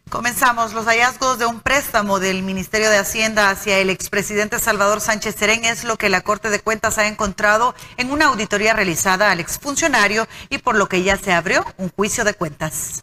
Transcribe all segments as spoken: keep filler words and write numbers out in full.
Comenzamos. Los hallazgos de un préstamo del Ministerio de Hacienda hacia el expresidente Salvador Sánchez Serén es lo que la Corte de Cuentas ha encontrado en una auditoría realizada al exfuncionario y por lo que ya se abrió un juicio de cuentas.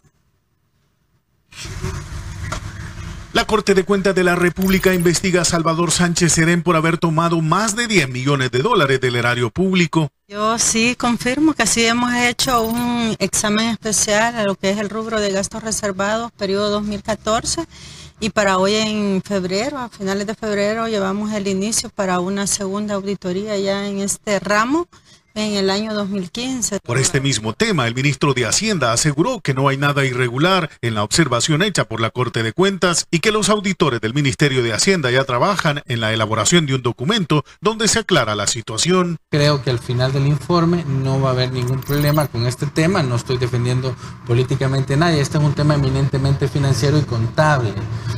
La Corte de Cuentas de la República investiga a Salvador Sánchez Serén por haber tomado más de diez millones de dólares del erario público. Yo sí confirmo que sí hemos hecho un examen especial a lo que es el rubro de gastos reservados, periodo dos mil catorce, y para hoy en febrero, a finales de febrero, llevamos el inicio para una segunda auditoría ya en este ramo en el año dos mil quince. Por este mismo tema, el ministro de Hacienda aseguró que no hay nada irregular en la observación hecha por la Corte de Cuentas y que los auditores del Ministerio de Hacienda ya trabajan en la elaboración de un documento donde se aclara la situación. Creo que al final del informe no va a haber ningún problema con este tema, no estoy defendiendo políticamente a nadie, este es un tema eminentemente financiero y contable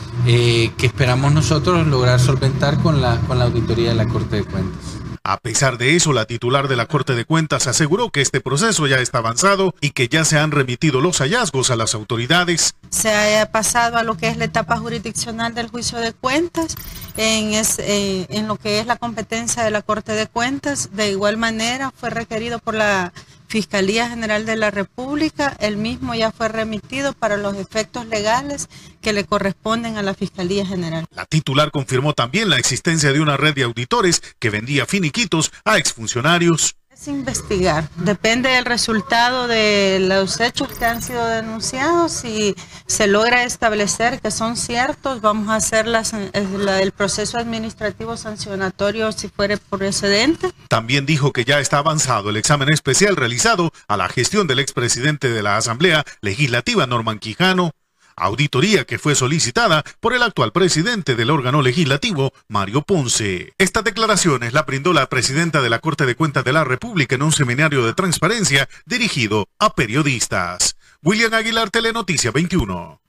eh, que esperamos nosotros lograr solventar con la, con la auditoría de la Corte de Cuentas. A pesar de eso, la titular de la Corte de Cuentas aseguró que este proceso ya está avanzado y que ya se han remitido los hallazgos a las autoridades. Se haya pasado a lo que es la etapa jurisdiccional del juicio de cuentas, en, es, eh, en lo que es la competencia de la Corte de Cuentas. De igual manera fue requerido por la Fiscalía General de la República, el mismo ya fue remitido para los efectos legales que le corresponden a la Fiscalía General. La titular confirmó también la existencia de una red de auditores que vendía finiquitos a exfuncionarios. Es investigar, depende del resultado de los hechos que han sido denunciados. Si se logra establecer que son ciertos, vamos a hacer las, la, el proceso administrativo sancionatorio si fuere procedente. También dijo que ya está avanzado el examen especial realizado a la gestión del expresidente de la Asamblea Legislativa, Norman Quijano, auditoría que fue solicitada por el actual presidente del órgano legislativo, Mario Ponce. Estas declaraciones la brindó la presidenta de la Corte de Cuentas de la República en un seminario de transparencia dirigido a periodistas. William Aguilar, Telenoticia veintiuno.